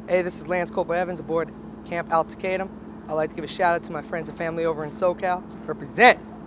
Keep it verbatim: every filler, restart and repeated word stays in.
Hey, this is Lance Copa Evans aboard Camp Al Takadum. I'd like to give a shout out to my friends and family over in SoCal. Represent!